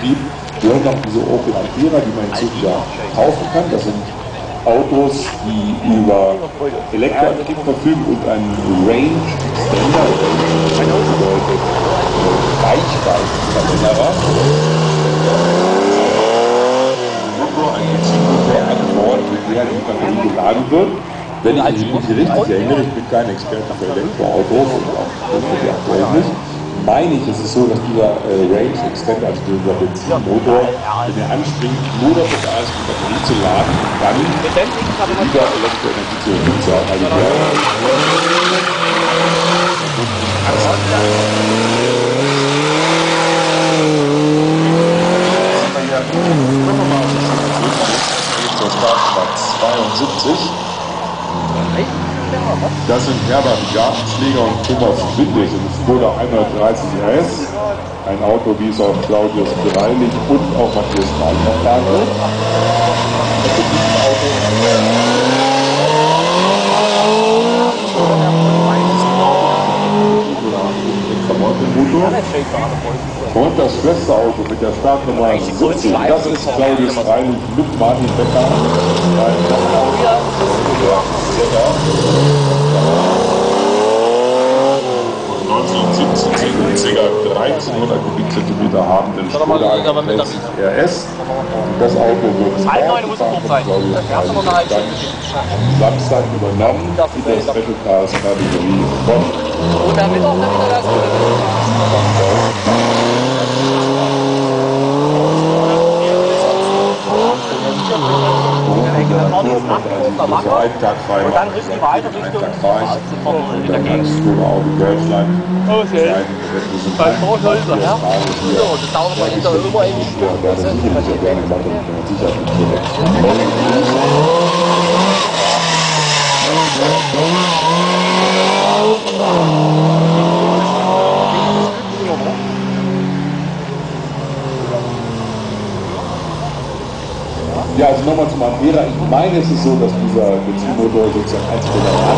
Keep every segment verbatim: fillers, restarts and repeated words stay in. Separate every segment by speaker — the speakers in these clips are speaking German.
Speaker 1: Betrieb gehören noch diese Opel Ampera, die man inzwischen ja kaufen kann. Das sind Autos, die über Elektroantrieb verfügen und einen Range Extender, Range bedeutet Reichweitenverlängerer. Motor, ein Benzinmotor eingebaut, mit der die Batterie geladen wird. Wenn ich mich richtig erinnere, ich bin kein Experte für Elektroautos und auch für die aktuell nicht, meine ich, es ist so, dass dieser äh, Range Extender, also dieser Benzinmotor, wenn er anspringt, nur dafür da ist, die Batterie zu laden und dann wieder Elektroenergie zu erzeugen. Also der zur Startplatz zweiundsiebzig. Das sind Herbert Gartenschläger und Thomas Windig im Skoda hundertdreißig R S. Ein Auto, wie es auch Claudius Greilich und auch Matthias Wagner fahren wird. Und das Schwesterauto mit der Startnummer siebzig, das ist Claudius Greilich mit Martin Becker. neunzehnhundertsiebzig dreizehnhundert Kubikzentimeter haben den Skoda hundertdreißig R S. Und das Auto wird morgen von Claudius Greilich dann Samstag übernommen in das Battle-Cars-Kategorie von.
Speaker 2: Und damit auch wieder das
Speaker 1: Also einen Tag frei
Speaker 2: und dann richten wir weiter Richtung
Speaker 1: und dann kann Skoda Auto Deutschland sein.
Speaker 2: Beim Vorhölzer, ja. So, das dauert mal hinter immer ewig.
Speaker 1: Ja, der hat sicherlich sehr gerne gemacht und mit Sicherheit nicht Ja, also nochmal zum Ampera. Ich meine, es ist so, dass dieser Benzinmotor sozusagen eins Komma acht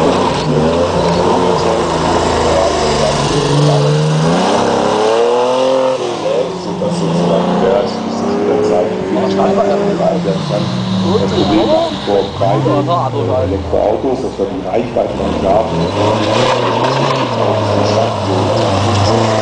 Speaker 1: sodass sozusagen der Wert der Zeit für die Standardverteilung werden kann. Das Problem nach wie vor beide Elektroautos, dass wir die Reichweite noch nicht haben.